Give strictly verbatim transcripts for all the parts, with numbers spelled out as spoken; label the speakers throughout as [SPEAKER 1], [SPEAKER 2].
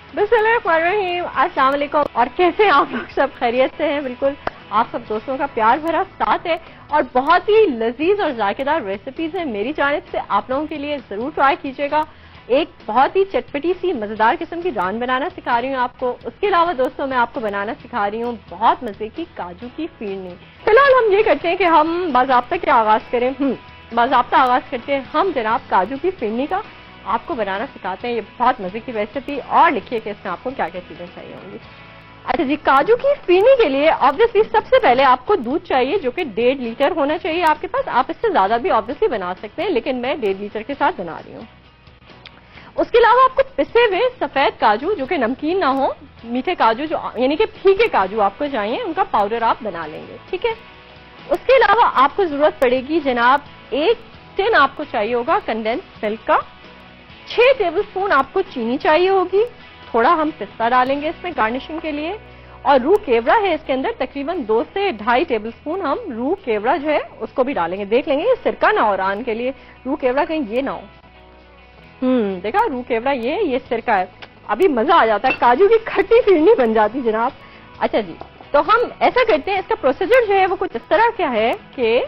[SPEAKER 1] बिस्मिल्लाहिर्रहमानिर्रहीम, अस्सलाम वालेकुम। और कैसे हैं आप लोग? सब खैरियत से हैं? बिल्कुल आप सब दोस्तों का प्यार भरा साथ है और बहुत ही लजीज और जायकेदार रेसिपीज है मेरी जानिब से आप लोगों के लिए, जरूर ट्राई कीजिएगा। एक बहुत ही चटपटी सी मजेदार किस्म की रान बनाना सिखा रही हूँ आपको। उसके अलावा दोस्तों मैं आपको बनाना सिखा रही हूँ बहुत मजे की काजू की फीरनी। फिलहाल हम ये करते हैं कि हम बाज़ाब्ता क्या आगाज करें। हम्म बाज़ाब्ता आगाज करते हैं हम जनाब काजू की फीरनी का। आपको बनाना सिखाते हैं ये बहुत मजे की रेसिपी, और लिखिए कि इसमें आपको क्या क्या चीजें चाहिए होंगी। अच्छा जी, काजू की फीरनी के लिए ऑब्वियसली सबसे पहले आपको दूध चाहिए जो कि डेढ़ लीटर होना चाहिए आपके पास। आप इससे ज्यादा भी ऑब्वियसली बना सकते हैं, लेकिन मैं डेढ़ लीटर के साथ बना रही हूँ। उसके अलावा आपको पिसे हुए सफेद काजू जो कि नमकीन ना हो, मीठे काजू जो यानी कि फीके काजू आपको चाहिए, उनका पाउडर आप बना लेंगे, ठीक है। उसके अलावा आपको जरूरत पड़ेगी जनाब एक टिन आपको चाहिए होगा कंडेंस मिल्क का। छह टेबल स्पून आपको चीनी चाहिए होगी। थोड़ा हम पिस्ता डालेंगे इसमें गार्निशिंग के लिए, और रू केवड़ा है इसके अंदर तकरीबन दो से ढाई टेबल स्पून हम रू केवड़ा जो है उसको भी डालेंगे। देख लेंगे ये सिरका ना हो रान के लिए, रू केवड़ा कहीं ये ना हो। हम्म देखा, रू केवड़ा ये ये सिरका है। अभी मजा आ जाता है, काजू की खट्टी फीरनी बन जाती जनाब। अच्छा जी, तो हम ऐसा करते हैं, इसका प्रोसीजर जो है वो कुछ इस तरह क्या है कि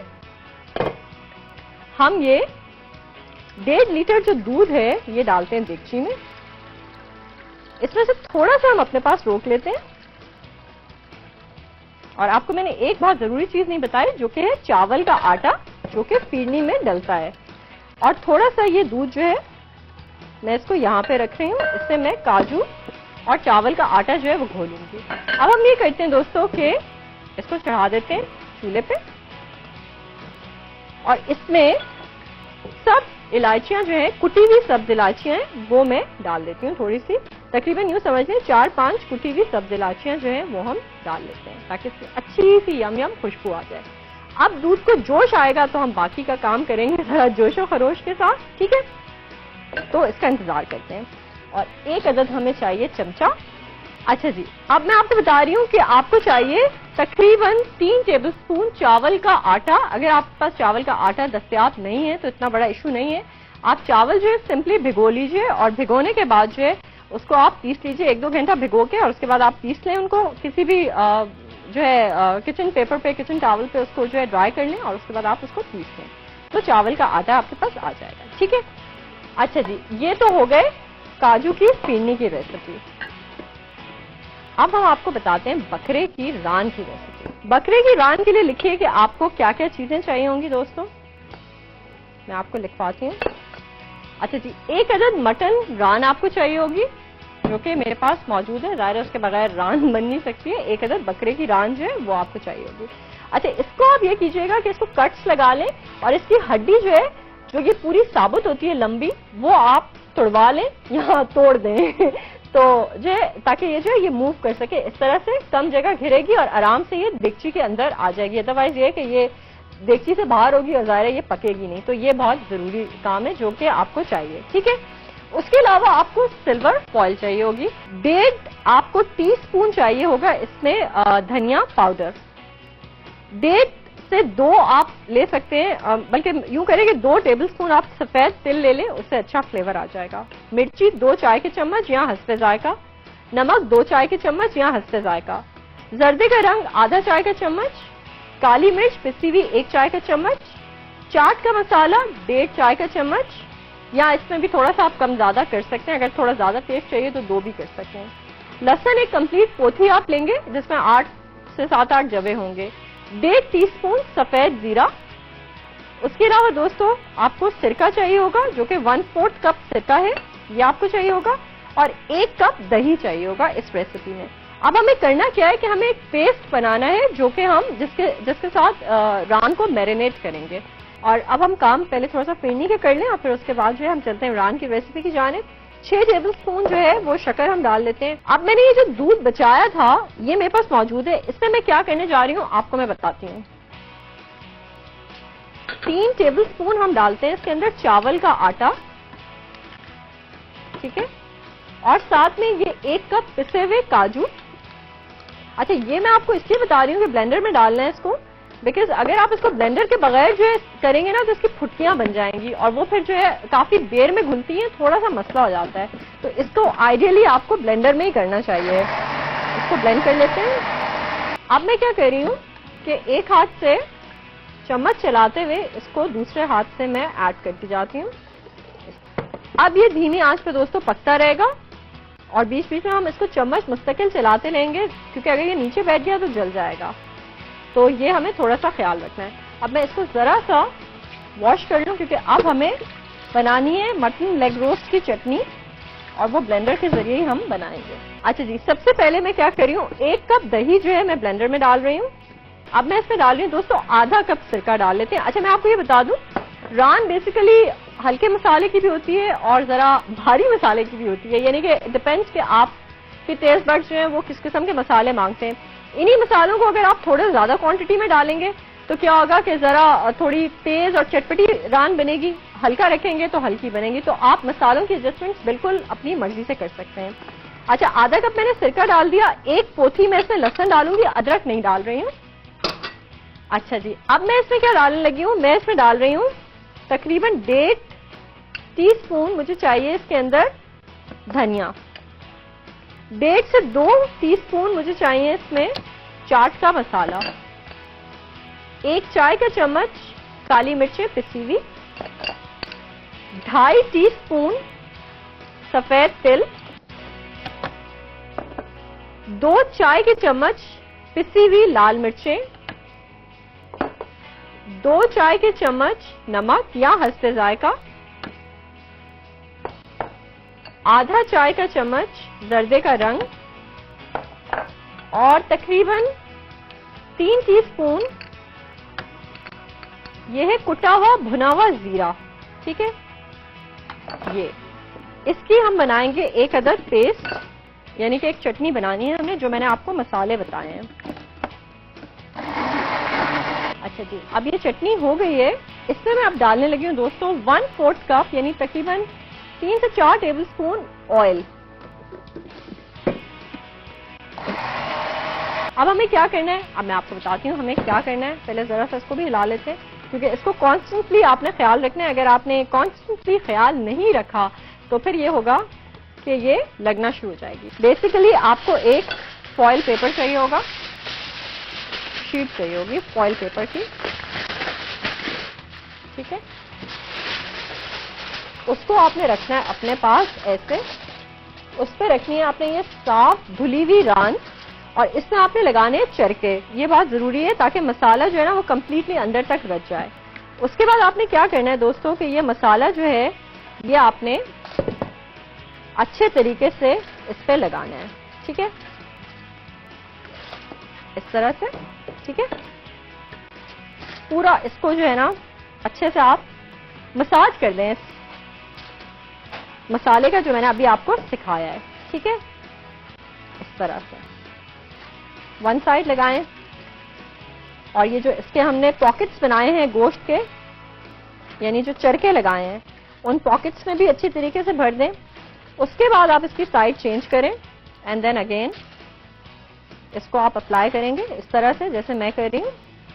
[SPEAKER 1] हम ये डेढ़ लीटर जो दूध है ये डालते हैं देगची में। इसमें से थोड़ा सा हम अपने पास रोक लेते हैं, और आपको मैंने एक बात जरूरी चीज नहीं बताई जो कि है चावल का आटा जो कि फीरनी में डलता है। और थोड़ा सा ये दूध जो है मैं इसको यहाँ पे रख रही हूँ, इससे मैं काजू और चावल का आटा जो है वो घोलूंगी। अब हम ये करते हैं दोस्तों कि इसको चढ़ा देते हैं चूल्हे पे, और इसमें सब इलायचियां जो है, कुटी हुई सब्ज इलायचियां हैं वो मैं डाल देती हूँ थोड़ी सी, तकरीबन यूं समझ लें चार पांच कुटी हुई सब्ज इलायचियां जो है वो हम डाल लेते हैं ताकि इसमें अच्छी सी यम यम खुशबू आ जाए। अब दूध को जोश आएगा तो हम बाकी का काम करेंगे जरा जोशो खरोश के साथ, ठीक है। तो इसका इंतजार करते हैं। और एक अदद हमें चाहिए चमचा। अच्छा जी, अब मैं आपको बता रही हूँ कि आपको चाहिए तकरीबन तीन टेबल स्पून चावल का आटा। अगर आपके पास चावल का आटा दस्तयाब नहीं है तो इतना बड़ा इशू नहीं है, आप चावल जो है सिंपली भिगो लीजिए, और भिगोने के बाद जो है उसको आप पीस लीजिए एक दो घंटा भिगो के, और उसके बाद आप पीस लें उनको किसी भी आ, जो है किचन पेपर पे, किचन टॉवल पे उसको जो है ड्राई कर लें, और उसके बाद आप उसको पीस लें तो चावल का आटा आपके पास आ जाएगा, ठीक है। अच्छा जी, ये तो हो गए काजू की फीरनी की रेसिपी। अब हम आपको बताते हैं बकरे की रान की रेसिपी। बकरे की रान के लिए लिखिए कि आपको क्या क्या चीजें चाहिए होंगी दोस्तों, मैं आपको लिखवाती हूँ। अच्छा जी, एक अदद मटन रान आपको चाहिए होगी जो कि मेरे पास मौजूद है, ज़ाहिर है उसके बगैर रान बन नहीं सकती है। एक अदद बकरे की रान जो है वो आपको चाहिए होगी। अच्छा, इसको आप ये कीजिएगा कि इसको कट्स लगा लें, और इसकी हड्डी जो है जो ये पूरी साबुत होती है लंबी, वो आप तोड़वा लें या तोड़ दें तो जो है ताकि ये जो है ये मूव कर सके। इस तरह से कम जगह घिरेगी और आराम से ये देगची के अंदर आ जाएगी। अदरवाइज ये कि ये देगची से बाहर होगी और ज़ाहिर है ये पकेगी नहीं। तो ये बहुत जरूरी काम है जो कि आपको चाहिए, ठीक है। उसके अलावा आपको सिल्वर फॉइल चाहिए होगी। डेढ़ आपको टी स्पून चाहिए होगा इसमें धनिया पाउडर। डेढ़ से दो आप ले सकते हैं, बल्कि यूं करें कि दो टेबलस्पून आप सफेद तिल ले लें, उससे अच्छा फ्लेवर आ जाएगा। मिर्ची दो चाय के चम्मच या हस्बे जायका। नमक दो चाय के चम्मच या हस्बे जायका। जर्दे का रंग आधा चाय का चम्मच। काली मिर्च पिसी हुई एक चाय का चम्मच। चाट का मसाला डेढ़ चाय का चम्मच, या इसमें भी थोड़ा सा आप कम ज्यादा कर सकते हैं, अगर थोड़ा ज्यादा टेस्ट चाहिए तो दो भी कर सकते हैं। लहसुन एक कंप्लीट पोथी आप लेंगे जिसमें आठ से सात आठ जवे होंगे। डेढ़ टीस्पून सफेद जीरा। उसके अलावा दोस्तों आपको सिरका चाहिए होगा जो कि वन फोर्थ कप सिरका है, ये आपको चाहिए होगा, और एक कप दही चाहिए होगा इस रेसिपी में। अब हमें करना क्या है कि हमें एक पेस्ट बनाना है जो कि हम जिसके जिसके साथ रान को मैरिनेट करेंगे। और अब हम काम पहले थोड़ा सा फीरनी के कर लें, और फिर उसके बाद जो है हम चलते हैं रान की रेसिपी की जानिब। छह टेबल स्पून जो है वो शक्कर हम डाल लेते हैं। अब मैंने ये जो दूध बचाया था ये मेरे पास मौजूद है, इससे मैं क्या करने जा रही हूँ आपको मैं बताती हूँ। तीन टेबल स्पून हम डालते हैं इसके अंदर चावल का आटा, ठीक है, और साथ में ये एक कप पिसे हुए काजू। अच्छा, ये मैं आपको इसलिए बता रही हूँ कि ब्लेंडर में डालना है इसको बिकॉज अगर आप इसको ब्लेंडर के बगैर जो है करेंगे ना तो इसकी फुटकियां बन जाएंगी और वो फिर जो है काफी देर में घुलती हैं, थोड़ा सा मसला हो जाता है। तो इसको आइडियली आपको ब्लेंडर में ही करना चाहिए। इसको ब्लेंड कर लेते हैं। अब मैं क्या कर रही हूँ कि एक हाथ से चम्मच चलाते हुए इसको दूसरे हाथ से मैं ऐड करती जाती हूँ। अब ये धीमी आंच पे दोस्तों पकता रहेगा और बीच बीच में हम इसको चम्मच मुस्तकिल चलाते रहेंगे, क्योंकि अगर ये नीचे बैठ गया तो जल जाएगा। तो ये हमें थोड़ा सा ख्याल रखना है। अब मैं इसको जरा सा वॉश कर लूं, क्योंकि अब हमें बनानी है मटन लेग रोस्ट की चटनी और वो ब्लेंडर के जरिए ही हम बनाएंगे। अच्छा जी, सबसे पहले मैं क्या कर रही हूँ, एक कप दही जो है मैं ब्लेंडर में डाल रही हूँ। अब मैं इसमें डाल रही हूँ दोस्तों आधा कप सिरका डाल लेते हैं। अच्छा, मैं आपको ये बता दूं, रान बेसिकली हल्के मसाले की भी होती है और जरा भारी मसाले की भी होती है, यानी कि डिपेंड्स कि आप के टेस्ट बड्स जो है वो किस किस्म के मसाले मांगते हैं। इन्हीं मसालों को अगर आप थोड़े ज्यादा क्वांटिटी में डालेंगे तो क्या होगा कि जरा थोड़ी तेज और चटपटी रान बनेगी, हल्का रखेंगे तो हल्की बनेगी। तो आप मसालों की एडजस्टमेंट्स बिल्कुल अपनी मर्जी से कर सकते हैं। अच्छा, आधा कप मैंने सिरका डाल दिया। एक पोथी में इसमें लहसुन डालूंगी, अदरक नहीं डाल रही हूँ। अच्छा जी, अब मैं इसमें क्या डालने लगी हूँ, मैं इसमें डाल रही हूँ तकरीबन डेढ़ टीस्पून मुझे चाहिए इसके अंदर धनिया। डेढ़ से दो टीस्पून मुझे चाहिए इसमें चाट का मसाला। एक चाय का चम्मच काली मिर्चें पिसी हुई। ढाई टीस्पून सफेद तिल। दो चाय के चम्मच पिसी हुई लाल मिर्चें। दो चाय के चम्मच नमक या हस्ते जायका। आधा चाय का चम्मच जर्दे का रंग और तकरीबन तीन टीस्पून ये है कुटा हुआ भुना हुआ जीरा। ठीक है, ये इसकी हम बनाएंगे एक अदद पेस्ट, यानी कि एक चटनी बनानी है हमने, जो मैंने आपको मसाले बताए हैं। अच्छा जी, अब ये चटनी हो गई है। इसमें मैं अब डालने लगी हूँ दोस्तों वन फोर्थ कप यानी तकरीबन तीन से चार टेबल स्पून ऑयल। अब हमें क्या करना है, अब मैं आपको बताती हूँ हमें क्या करना है। पहले जरा सा इसको भी हिला लेते हैं, क्योंकि इसको कॉन्स्टेंटली आपने ख्याल रखना है। अगर आपने कॉन्स्टेंटली ख्याल नहीं रखा तो फिर ये होगा कि ये लगना शुरू हो जाएगी। बेसिकली आपको एक फॉइल पेपर चाहिए होगा, शीट चाहिए होगी फॉइल पेपर की। ठीक है, उसको आपने रखना है अपने पास ऐसे। उस पर रखनी है आपने ये साफ धुली हुई रान और इसमें आपने लगाने चरके। ये बात जरूरी है ताकि मसाला जो है ना वो कंप्लीटली अंदर तक रच जाए। उसके बाद आपने क्या करना है दोस्तों कि ये मसाला जो है ये आपने अच्छे तरीके से इस पे लगाना है। ठीक है, इस तरह से। ठीक है, पूरा इसको जो है ना अच्छे से आप मसाज कर दें इस मसाले का जो मैंने अभी आपको सिखाया है। ठीक है, इस तरह से वन साइड लगाएं और ये जो इसके हमने पॉकेट्स बनाए हैं गोश्त के, यानी जो चरके लगाए हैं, उन पॉकेट्स में भी अच्छी तरीके से भर दें। उसके बाद आप इसकी साइड चेंज करें एंड देन अगेन इसको आप अप्लाई करेंगे इस तरह से जैसे मैं कर रही हूं।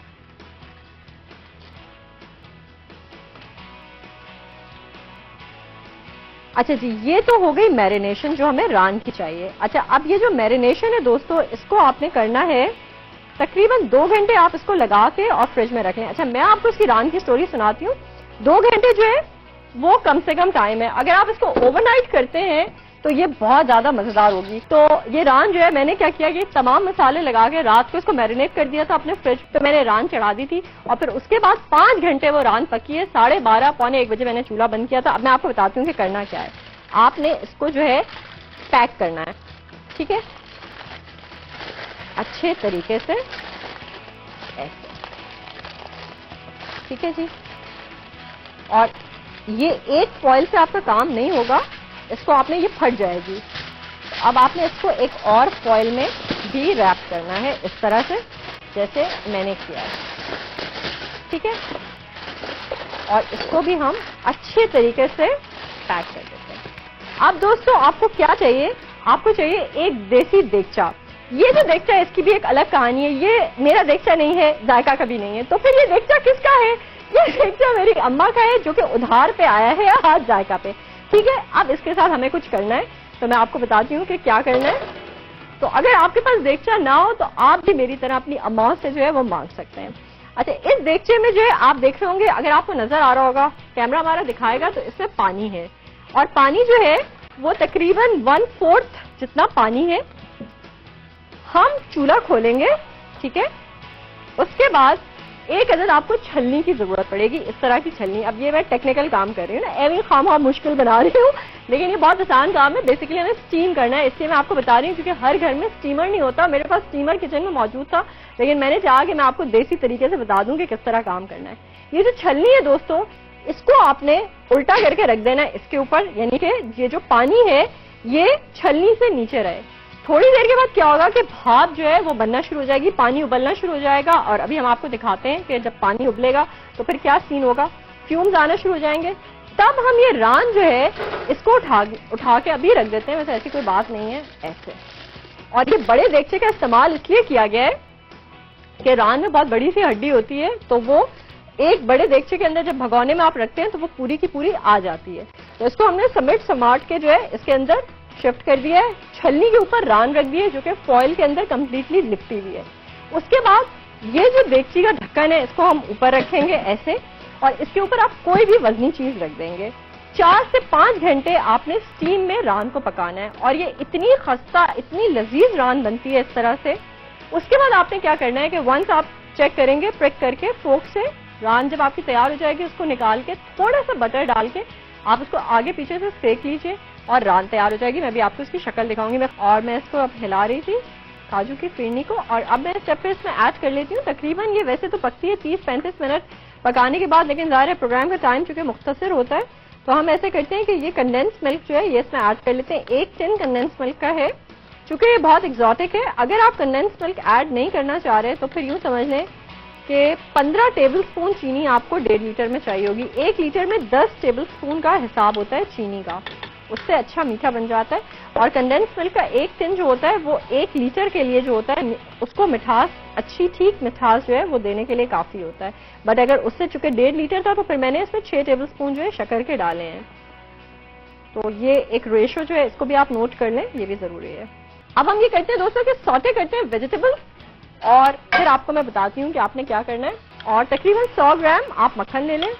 [SPEAKER 1] अच्छा जी, ये तो हो गई मैरिनेशन जो हमें रान की चाहिए। अच्छा, अब ये जो मैरिनेशन है दोस्तों, इसको आपने करना है तकरीबन दो घंटे आप इसको लगा के और फ्रिज में रख लें। अच्छा, मैं आपको इसकी रान की स्टोरी सुनाती हूँ। दो घंटे जो है वो कम से कम टाइम है। अगर आप इसको ओवरनाइट करते हैं तो ये बहुत ज्यादा मजेदार होगी। तो ये रान जो है मैंने क्या किया कि तमाम मसाले लगा के रात को इसको मैरिनेट कर दिया था अपने फ्रिज पे। मैंने रान चढ़ा दी थी और फिर उसके बाद पांच घंटे वो रान पकी है। साढ़े बारह पौने एक बजे मैंने चूल्हा बंद किया था। अब मैं आपको बताती हूँ कि करना क्या है। आपने इसको जो है पैक करना है। ठीक है, अच्छे तरीके से ऐसे। ठीक है जी, और ये एक फॉइल से आपका काम नहीं होगा, इसको आपने ये फट जाएगी। अब आपने इसको एक और फॉइल में भी रैप करना है इस तरह से जैसे मैंने किया है। ठीक है, और इसको भी हम अच्छे तरीके से पैक कर देते हैं। अब दोस्तों आपको क्या चाहिए, आपको चाहिए एक देसी देगचा। ये जो देगचा है इसकी भी एक अलग कहानी है। ये मेरा देगचा नहीं है, जायका का भी नहीं है। तो फिर ये देगचा किसका है? ये देगचा मेरी अम्मा का है, जो कि उधार पे आया है आज जायका पे। ठीक है, अब इसके साथ हमें कुछ करना है, तो मैं आपको बताती हूँ कि क्या करना है। तो अगर आपके पास देगचा ना हो तो आप भी मेरी तरह अपनी अम्माओं से जो है वो मांग सकते हैं। अच्छा, इस देगचे में जो है आप देख रहे होंगे, अगर आपको नजर आ रहा होगा, कैमरा हमारा दिखाएगा, तो इसमें पानी है और पानी जो है वो तकरीबन वन फोर्थ जितना पानी है। हम चूल्हा खोलेंगे, ठीक है। उसके बाद एक अदद आपको छलनी की जरूरत पड़ेगी, इस तरह की छलनी। अब ये मैं टेक्निकल काम कर रही हूँ ना, एवं खाम खाम मुश्किल बना रही हूँ, लेकिन ये बहुत आसान काम है। बेसिकली हमें स्टीम करना है, इसलिए मैं आपको बता रही हूँ, क्योंकि हर घर में स्टीमर नहीं होता। मेरे पास स्टीमर किचन में मौजूद था, लेकिन मैंने चाहा कि मैं आपको देसी तरीके से बता दूं कि किस तरह काम करना है। ये जो छलनी है दोस्तों, इसको आपने उल्टा करके रख देना है इसके ऊपर, यानी कि ये जो पानी है ये छलनी से नीचे रहे। थोड़ी देर के बाद क्या होगा कि भाप जो है वो बनना शुरू हो जाएगी, पानी उबलना शुरू हो जाएगा। और अभी हम आपको दिखाते हैं कि जब पानी उबलेगा तो फिर क्या सीन होगा। फ्यूम्स आना शुरू हो जाएंगे, तब हम ये रान जो है इसको उठा उठा के अभी रख देते हैं। वैसे ऐसी कोई बात नहीं है, ऐसे। और ये बड़े देगचे का इस्तेमाल इसलिए किया गया है कि रान में बहुत बड़ी सी हड्डी होती है, तो वो एक बड़े देगचे के अंदर जब भगोने में आप रखते हैं तो वो पूरी की पूरी आ जाती है। तो इसको हमने समेट समाट के जो है इसके अंदर शिफ्ट कर दिया है। छलनी के ऊपर रान रख दी है, जो कि फॉइल के अंदर कंप्लीटली लिपटी हुई है। उसके बाद ये जो देगची का ढक्कन है इसको हम ऊपर रखेंगे ऐसे, और इसके ऊपर आप कोई भी वजनी चीज रख देंगे। चार से पांच घंटे आपने स्टीम में रान को पकाना है, और ये इतनी खस्ता, इतनी लजीज रान बनती है इस तरह से। उसके बाद आपने क्या करना है कि वंस आप चेक करेंगे प्रिक करके फोक से, रान जब आपकी तैयार हो जाएगी उसको निकाल के थोड़ा सा बटर डाल के आप उसको आगे पीछे से सेक लीजिए और रान तैयार हो जाएगी। मैं भी आपको इसकी शक्ल दिखाऊंगी। मैं और मैं इसको अब हिला रही थी काजू की फिरनी को, और अब मैं स्टेप पे इसमें ऐड कर लेती हूँ। तकरीबन ये वैसे तो पकती है तीस पैंतीस मिनट पकाने के बाद, लेकिन ज़ाहिर है प्रोग्राम का टाइम चूंकि मुख्तसर होता है, तो हम ऐसे करते हैं कि ये कंडेंस मिल्क जो है ये इसमें ऐड कर लेते हैं। एक टिन कंडेंस मिल्क का है, चूंकि ये बहुत एक्सोटिक है। अगर आप कंडेंस मिल्क ऐड नहीं करना चाह रहे तो फिर यूं समझ लें कि पंद्रह टेबल स्पून चीनी आपको डेढ़ लीटर में चाहिए होगी। एक लीटर में दस टेबल स्पून का हिसाब होता है चीनी का, उससे अच्छा मीठा बन जाता है। और कंडेंस मिल्क का एक टिन जो होता है वो एक लीटर के लिए जो होता है उसको मिठास, अच्छी ठीक मिठास जो है वो देने के लिए काफी होता है। बट अगर उससे चूंकि डेढ़ लीटर था तो फिर मैंने इसमें छह टेबल स्पून जो है शक्कर के डाले हैं। तो ये एक रेशो जो है इसको भी आप नोट कर लें, ये भी जरूरी है। अब हम ये करते हैं दोस्तों कि सौटे करते हैं वेजिटेबल्स, और फिर आपको मैं बताती हूँ कि आपने क्या करना है। और तकरीबन सौ ग्राम आप मक्खन ले लें,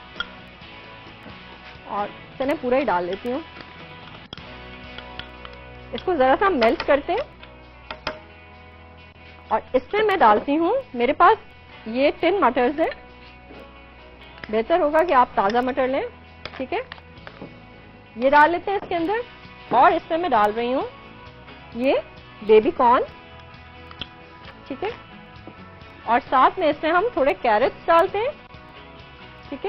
[SPEAKER 1] और चने पूरा ही डाल लेती हूँ। इसको जरा सा मेल्ट करते हैं, और इसमें मैं डालती हूँ, मेरे पास ये टिन मटर्स है, बेहतर होगा कि आप ताजा मटर लें, ठीक है। ये डाल लेते हैं इसके अंदर, और इसमें मैं डाल रही हूँ ये बेबी कॉर्न, ठीक है। और साथ में इसमें हम थोड़े कैरेट्स डालते हैं, ठीक है।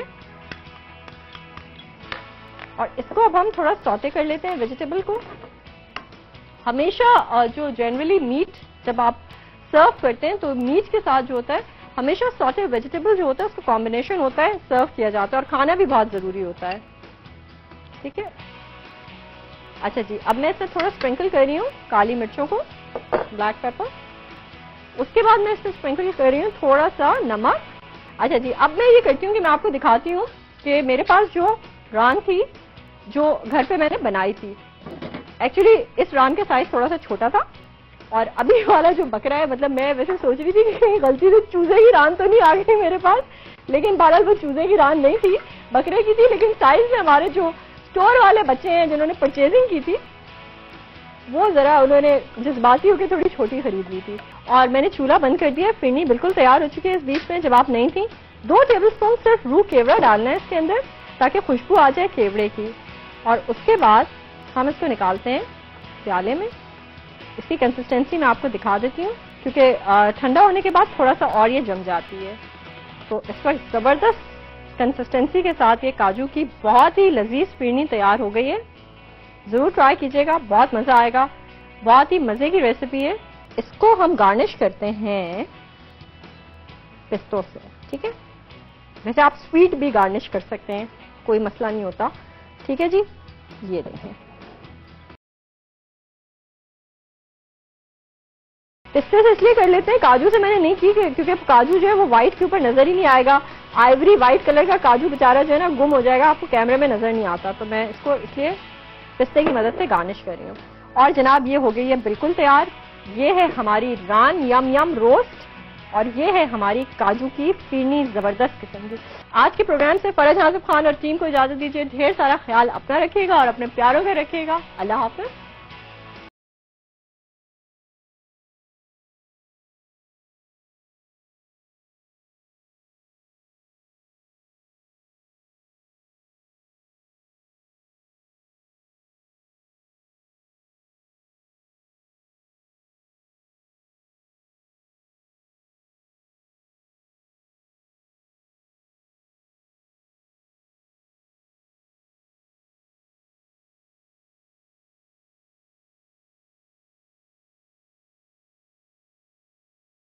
[SPEAKER 1] और इसको अब हम थोड़ा सौटे कर लेते हैं वेजिटेबल को। हमेशा जो जनरली मीट जब आप सर्व करते हैं तो मीट के साथ जो होता है हमेशा सौटे वेजिटेबल जो होता है उसका कॉम्बिनेशन होता है, सर्व किया जाता है, और खाना भी बहुत जरूरी होता है, ठीक है। अच्छा जी, अब मैं इसमें थोड़ा स्प्रिंकल कर रही हूँ काली मिर्चों को, ब्लैक पेपर। उसके बाद मैं इसमें स्प्रिंकल कर रही हूँ थोड़ा सा नमक। अच्छा जी, अब मैं ये करती हूँ कि मैं आपको दिखाती हूँ कि मेरे पास जो रान थी जो घर पे मैंने बनाई थी, एक्चुअली इस रान का साइज थोड़ा सा छोटा था, और अभी वाला जो बकरा है, मतलब मैं वैसे सोच रही थी कि कहीं गलती से चूजे की रान तो नहीं आ गई मेरे पास, लेकिन बहरहाल वो चूजे की रान नहीं थी, बकरे की थी। लेकिन साइज में हमारे जो स्टोर वाले बच्चे हैं जिन्होंने परचेजिंग की थी, वो जरा उन्होंने जज्बाती होकर थोड़ी छोटी खरीद ली थी। और मैंने चूल्हा बंद कर दिया, फिरनी बिल्कुल तैयार हो चुकी है। इस बीच में जब आप नहीं थी, दो टेबल स्पून सिर्फ रू केवड़ा डालना है इसके अंदर, ताकि खुशबू आ जाए केवड़े की। और उसके बाद हम इसको निकालते हैं प्याले में। इसकी कंसिस्टेंसी मैं आपको दिखा देती हूँ, क्योंकि ठंडा होने के बाद थोड़ा सा और ये जम जाती है। तो इस वक्त जबरदस्त कंसिस्टेंसी के साथ ये काजू की बहुत ही लजीज फिरनी तैयार हो गई है। जरूर ट्राई कीजिएगा, बहुत मजा आएगा, बहुत ही मजे की रेसिपी है। इसको हम गार्निश करते हैं पिस्तों से, ठीक है। वैसे आप स्वीट भी गार्निश कर सकते हैं, कोई मसला नहीं होता, ठीक है जी। ये देखें, पिस्ते से इसलिए कर लेते हैं, काजू से मैंने नहीं की क्योंकि काजू जो है वो व्हाइट के ऊपर नजर ही नहीं आएगा। आइवरी व्हाइट कलर का काजू बेचारा जो है ना गुम हो जाएगा, आपको कैमरे में नजर नहीं आता, तो मैं इसको इसलिए पिस्ते की मदद से गार्निश कर रही हूँ। और जनाब ये हो गई है बिल्कुल तैयार। ये है हमारी रान यम यम रोस्ट और ये है हमारी काजू की फिरनी जबरदस्त किस्म की। आज के प्रोग्राम से फरज हासिफ खान और टीम को इजाजत दीजिए। ढेर सारा ख्याल अपना रखिएगा और अपने प्यारों का रखिएगा। अल्लाह हाफिज।